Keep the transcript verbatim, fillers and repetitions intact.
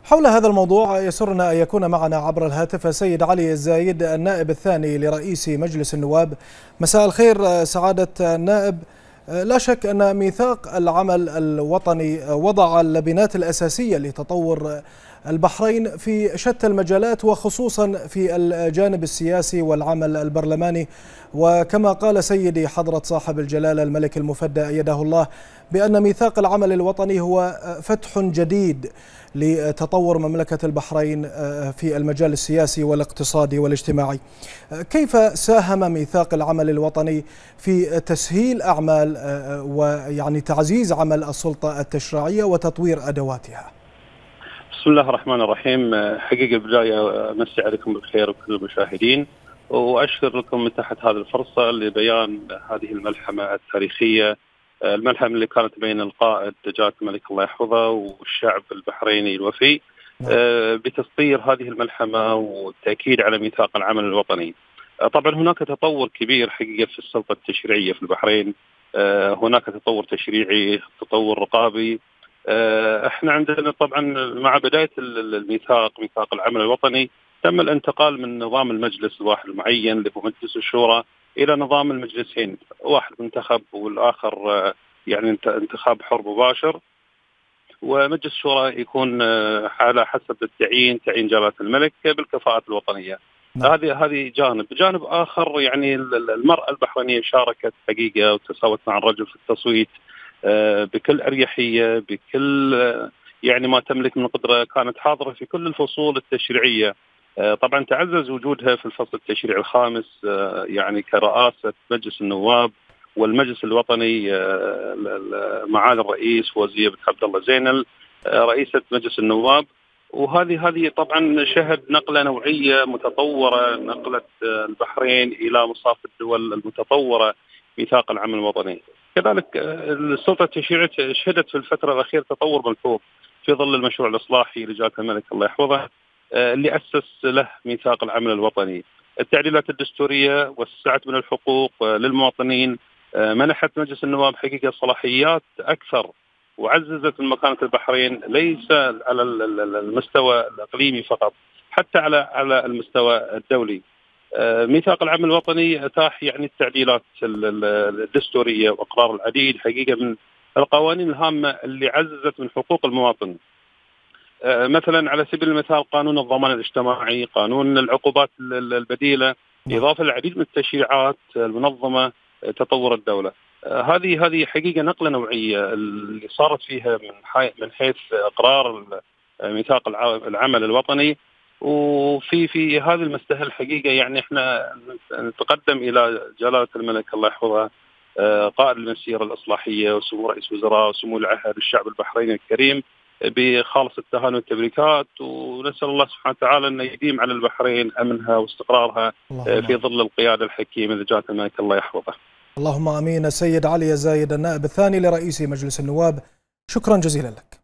حول هذا الموضوع يسرنا أن يكون معنا عبر الهاتف السيد علي الزايد النائب الثاني لرئيس مجلس النواب. مساء الخير سعادة النائب. لا شك أن ميثاق العمل الوطني وضع اللبنات الأساسية لتطور البحرين في شتى المجالات، وخصوصا في الجانب السياسي والعمل البرلماني. وكما قال سيدي حضرة صاحب الجلالة الملك المفدى أيده الله بأن ميثاق العمل الوطني هو فتح جديد لتطور مملكة البحرين في المجال السياسي والاقتصادي والاجتماعي. كيف ساهم ميثاق العمل الوطني في تسهيل أعمال ويعني تعزيز عمل السلطة التشريعية وتطوير أدواتها؟ بسم الله الرحمن الرحيم. حقيقة بداية أمسي عليكم بالخير وكل المشاهدين، وأشكر لكم من تحت هذه الفرصة لبيان هذه الملحمة التاريخية، الملحمة اللي كانت بين القائد جلالة الملك الله يحفظه والشعب البحريني الوفي بتسطير هذه الملحمة والتأكيد على ميثاق العمل الوطني. طبعا هناك تطور كبير حقيقة في السلطة التشريعية في البحرين، هناك تطور تشريعي، تطور رقابي. احنا عندنا طبعا مع بداية الميثاق ميثاق العمل الوطني تم الانتقال من نظام المجلس الواحد المعين اللي هو مجلس الشورى إلى نظام المجلسين، واحد منتخب والآخر يعني انتخاب حر مباشر، ومجلس الشورى يكون على حسب التعيين تعيين جلالة الملك بالكفاءات الوطنية. هذه هذه جانب جانب آخر، يعني المرأة البحرينية شاركت حقيقة وتساوت مع الرجل في التصويت بكل أريحية، بكل يعني ما تملك من قدرة، كانت حاضرة في كل الفصول التشريعية. طبعا تعزز وجودها في الفصل التشريعي الخامس يعني كرئاسة مجلس النواب والمجلس الوطني، معالي الرئيس وزير عبد الله زينل رئيسة مجلس النواب. وهذه هذه طبعا شهد نقلة نوعية متطورة، نقلت البحرين إلى مصاف الدول المتطورة ميثاق العمل الوطني. كذلك السلطة التشريعية شهدت في الفترة الأخيرة تطور ملحوظ في ظل المشروع الإصلاحي لجلالة الملك الله يحفظه اللي أسس له ميثاق العمل الوطني. التعديلات الدستورية وسعت من الحقوق للمواطنين، منحت مجلس النواب حقيقة صلاحيات أكثر، وعززت من مكانة البحرين ليس على المستوى الإقليمي فقط، حتى على على المستوى الدولي. ميثاق العمل الوطني أتاح يعني التعديلات الدستورية وإقرار العديد حقيقة من القوانين الهامة اللي عززت من حقوق المواطن. مثلا على سبيل المثال قانون الضمان الاجتماعي، قانون العقوبات البديلة، إضافة العديد من التشريعات المنظمة تطور الدولة. هذه هذه حقيقة نقلة نوعية اللي صارت فيها من من حيث إقرار ميثاق العمل الوطني. وفي في هذا المستهل حقيقة يعني احنا نتقدم إلى جلالة الملك الله يحفظه قائد المسيرة الإصلاحية وسمو رئيس وزراء وسمو العهد الشعب البحريني الكريم بخالص التهاني والتبريكات، ونسأل الله سبحانه وتعالى أن يديم على البحرين أمنها واستقرارها في ظل القيادة الحكيمة لجلالة الملك الله يحفظه. اللهم آمين. السيد علي الزايد النائب الثاني لرئيس مجلس النواب، شكرا جزيلا لك.